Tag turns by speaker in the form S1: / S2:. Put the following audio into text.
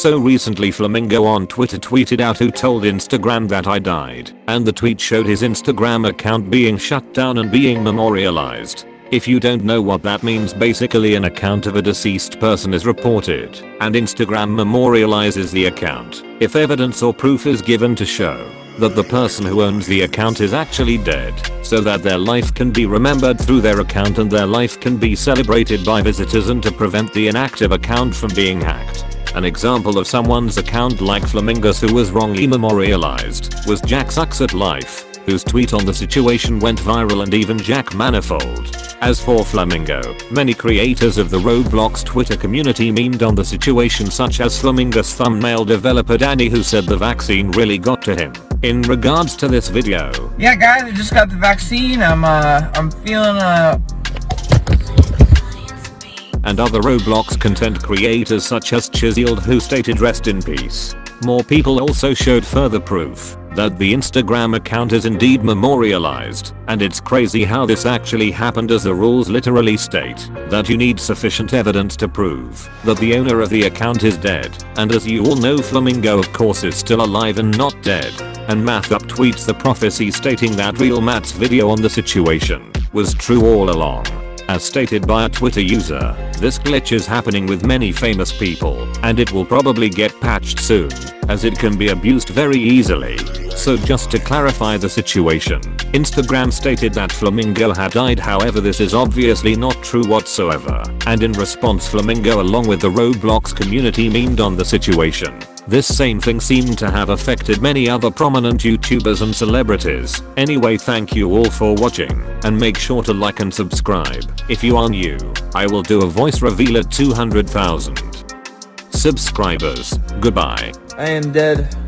S1: So recently Flamingo on Twitter tweeted out, "Who told Instagram that I died?" And the tweet showed his Instagram account being shut down and being memorialized. If you don't know what that means, basically an account of a deceased person is reported, and Instagram memorializes the account if evidence or proof is given to show that the person who owns the account is actually dead, so that their life can be remembered through their account and their life can be celebrated by visitors, and to prevent the inactive account from being hacked. An example of someone's account like Flamingo's who was wrongly memorialized was Jack Sucks at Life, whose tweet on the situation went viral, and even Jack Manifold. As for Flamingo, many creators of the Roblox Twitter community memed on the situation, such as Flamingo's thumbnail developer Danny, who said the vaccine really got to him. In regards to this video,
S2: yeah guys, I just got the vaccine. I'm feeling
S1: and other Roblox content creators such as Chiseled, who stated rest in peace. More people also showed further proof that the Instagram account is indeed memorialized, and it's crazy how this actually happened, as the rules literally state that you need sufficient evidence to prove that the owner of the account is dead, and as you all know, Flamingo of course is still alive and not dead. And Math Up tweets the prophecy stating that Real Matt's video on the situation was true all along. As stated by a Twitter user, this glitch is happening with many famous people, and it will probably get patched soon, as it can be abused very easily. So just to clarify the situation, Instagram stated that Flamingo had died, however this is obviously not true whatsoever, and in response Flamingo along with the Roblox community memed on the situation. This same thing seemed to have affected many other prominent YouTubers and celebrities. Anyway, thank you all for watching, and make sure to like and subscribe. If you are new, I will do a voice reveal at 200,000 subscribers. Goodbye.
S2: I am dead.